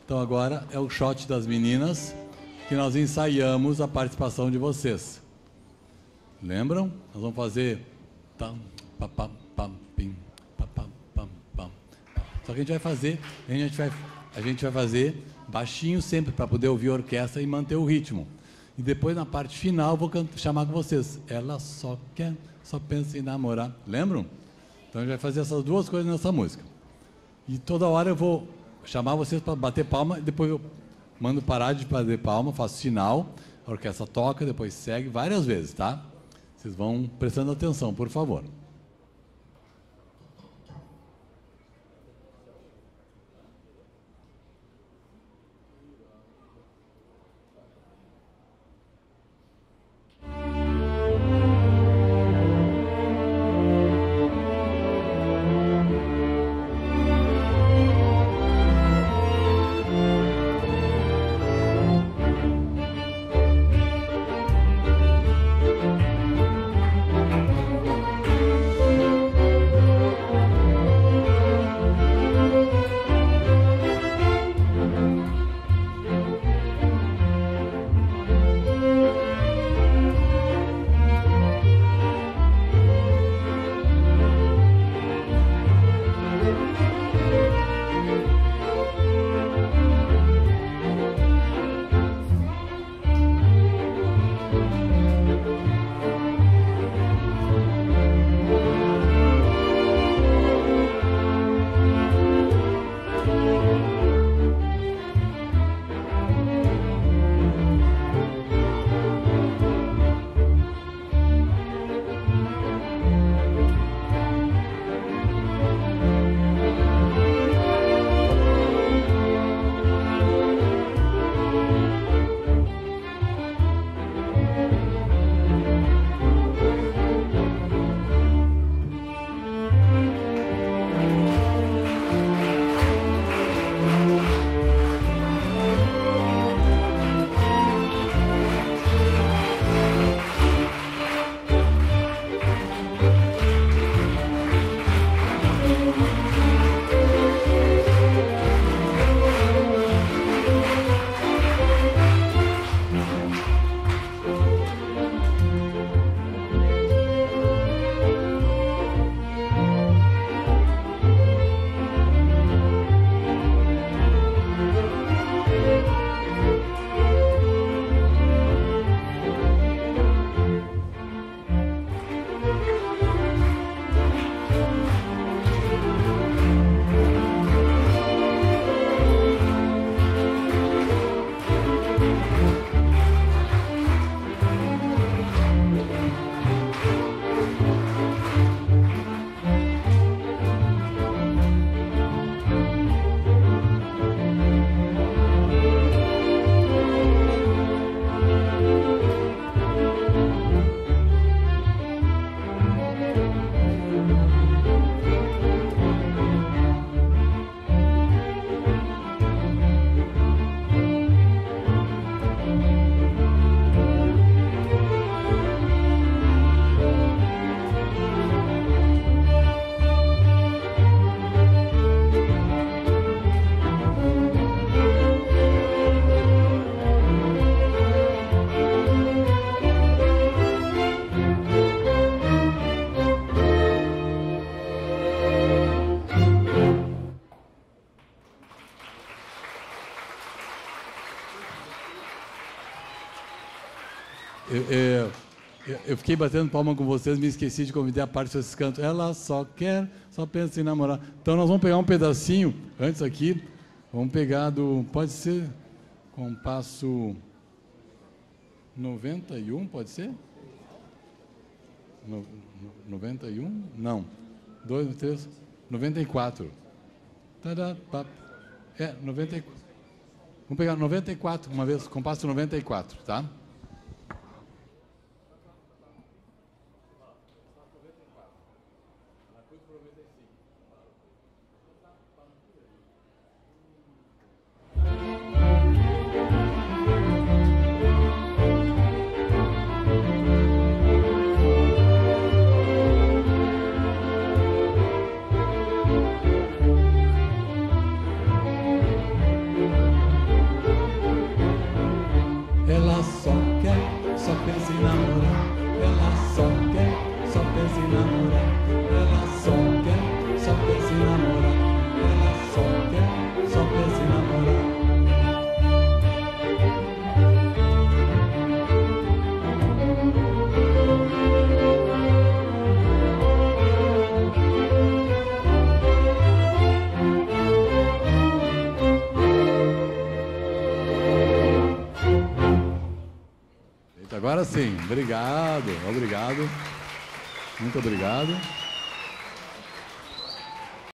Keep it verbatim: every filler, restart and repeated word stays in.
Então agora é o shot das meninas, que nós ensaiamos a participação de vocês. Lembram? Nós vamos fazer... Tam, pa, pa, pam, pim, pa, pa, pam, pam. Só que a gente vai fazer... A gente vai, a gente vai fazer baixinho sempre, para poder ouvir a orquestra e manter o ritmo. E depois, na parte final, vou cantar, chamar com vocês. Ela só quer, só pensa em namorar. Lembram? Então a gente vai fazer essas duas coisas nessa música. E toda hora eu vou chamar vocês para bater palma, e depois eu mando parar de bater palma, faço sinal, a orquestra toca, depois segue várias vezes, tá? Vocês vão prestando atenção, por favor. Eu, eu, eu fiquei batendo palma com vocês, me esqueci de convidar a parte desses cantos. Ela só quer, só pensa em namorar. Então nós vamos pegar um pedacinho, antes aqui, vamos pegar do, pode ser, compasso noventa e um, pode ser? No, no, noventa e um? Não. dois, três, noventa e quatro. Tadá, pá. É, noventa e quatro. Vamos pegar noventa e quatro, uma vez, compasso noventa e quatro, tá? Thank you. se namorar. Ela só quer, só quer se namorar. Ela só quer, só quer se namorar. Agora sim, obrigado, obrigado, muito obrigado.